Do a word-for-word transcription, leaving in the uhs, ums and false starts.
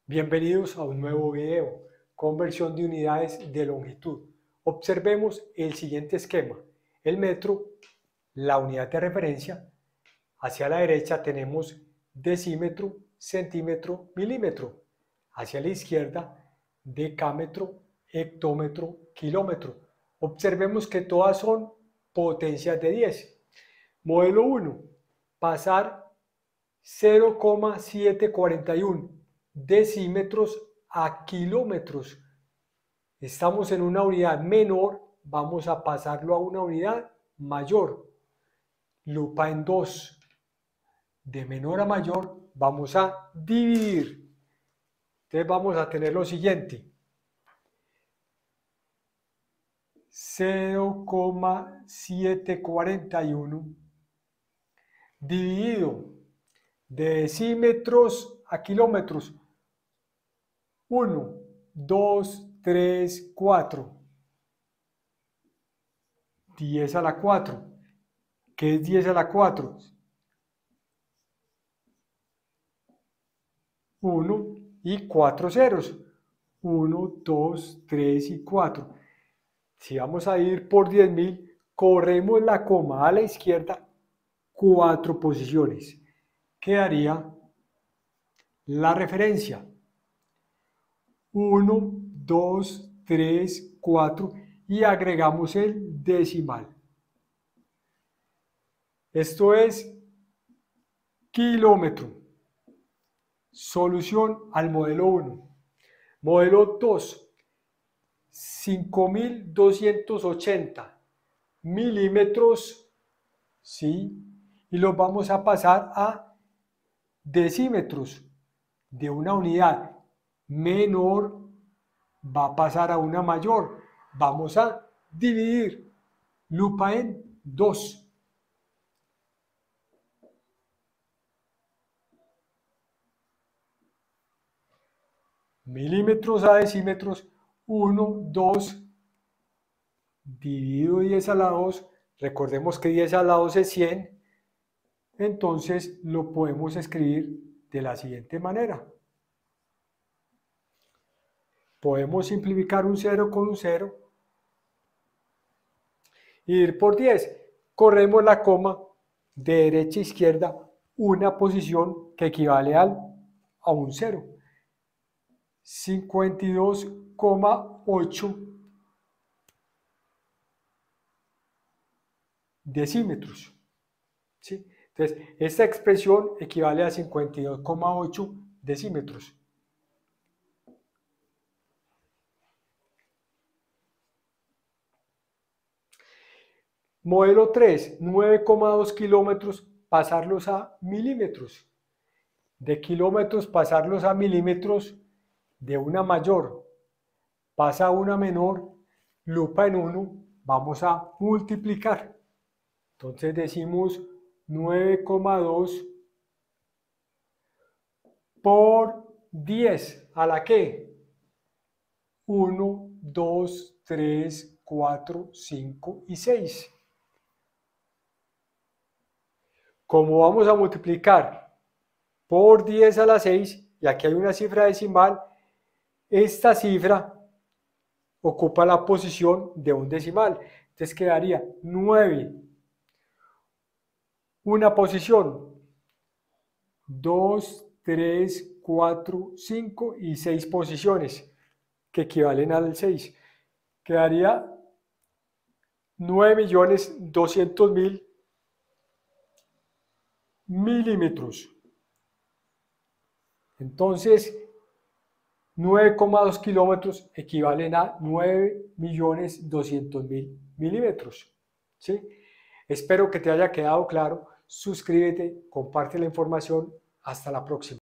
Bienvenidos a un nuevo video, conversión de unidades de longitud. Observemos el siguiente esquema. El metro, la unidad de referencia. Hacia la derecha tenemos decímetro, centímetro, milímetro. Hacia la izquierda, decámetro, hectómetro, kilómetro. Observemos que todas son potencias de diez. Modelo uno. Pasar cero coma setecientos cuarenta y uno decímetros a kilómetros. Estamos en una unidad menor, vamos a pasarlo a una unidad mayor. Lupa en dos. De menor a mayor vamos a dividir. Entonces vamos a tener lo siguiente. cero coma setecientos cuarenta y uno dividido de decímetros a kilómetros. uno, dos, tres, cuatro. diez a la cuatro. ¿Qué es diez a la cuatro? uno y cuatro ceros. uno, dos, tres y cuatro. Si vamos a ir por diez mil, corremos la coma a la izquierda cuatro posiciones. Quedaría la referencia. uno, dos, tres, cuatro y agregamos el decimal. Esto es kilómetro. Solución al modelo uno. Modelo dos. cinco mil doscientos ochenta milímetros, ¿sí? Y los vamos a pasar a decímetros. De una unidad menor va a pasar a una mayor. Vamos a dividir. Lupa en dos. Milímetros a decímetros. uno, dos, dividido diez a la dos. Recordemos que diez a la dos es cien. Entonces lo podemos escribir de la siguiente manera. Podemos simplificar un cero con un cero. Y ir por diez. Corremos la coma de derecha a izquierda una posición que equivale al, a un cero. cincuenta y dos coma ocho decímetros. ¿Sí? Entonces, esta expresión equivale a cincuenta y dos coma ocho decímetros. Modelo tres, nueve coma dos kilómetros, pasarlos a milímetros. De kilómetros pasarlos a milímetros, de una mayor pasa a una menor, lupa en uno, vamos a multiplicar. Entonces decimos nueve coma dos por diez, ¿a la qué? uno, dos, tres, cuatro, cinco y seis. Como vamos a multiplicar por diez a la seis, y aquí hay una cifra decimal, esta cifra ocupa la posición de un decimal. Entonces quedaría nueve. Una posición. dos, tres, cuatro, cinco y seis posiciones que equivalen al seis. Quedaría nueve millones doscientos mil milímetros. Entonces, nueve coma dos kilómetros equivalen a nueve millones doscientos mil milímetros. ¿Sí? Espero que te haya quedado claro. Suscríbete, comparte la información. Hasta la próxima.